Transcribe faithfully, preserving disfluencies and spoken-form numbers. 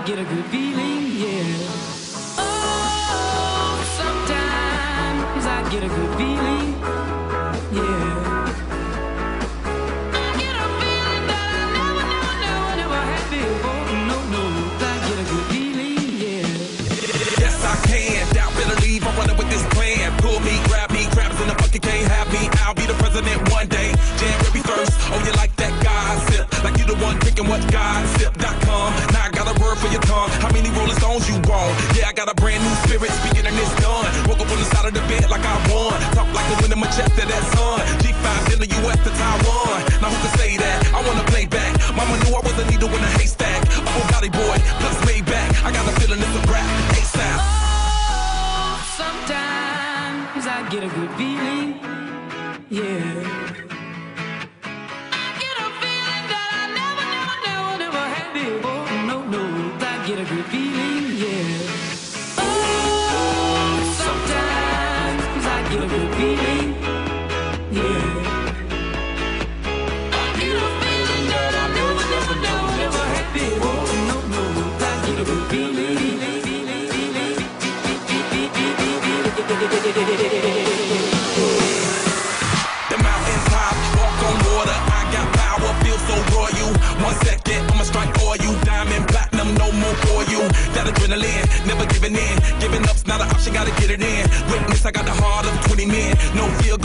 get a good feeling, yeah. Oh, sometimes I get a good feeling, yeah. I get a feeling that I never, never, never, never had before. No, no, I get a good feeling, yeah. Yes, I can. Doubt, better leave. I'm running with this plan. Pull me, grab me, crabs in the bucket can't have me. I'll be the president one day. January first. Oh, you like that gossip? Like you the one drinking what gossip dot com. Now I got a word for your tongue. How many Rolling Stones you want? Yeah, I got a brand new spirit speaking and it's done. Woke up on the side of the bed like I won. Talk like the wind in my chest to that sun. G five in the U S to Taiwan. Now who can say that? I wanna play back. Mama knew I was a needle in a haystack. A Bugatti boy, plus Maybach. I got a feeling it's a rap. ASAP. Oh, sometimes I get a good feeling, yeah. Get a good feeling, yeah. Oh, sometimes I get a good feeling, yeah. I get a feeling that I never, never, never, never had before. No, no, I get a good feeling. The mountain top, walk on water. I got power, feel so royal. One second, I'ma strike for you. Diamond, platinum, no more for you. That adrenaline, never giving in. Giving up's not an option, gotta get it in. Witness, I got the heart of twenty men. No fear,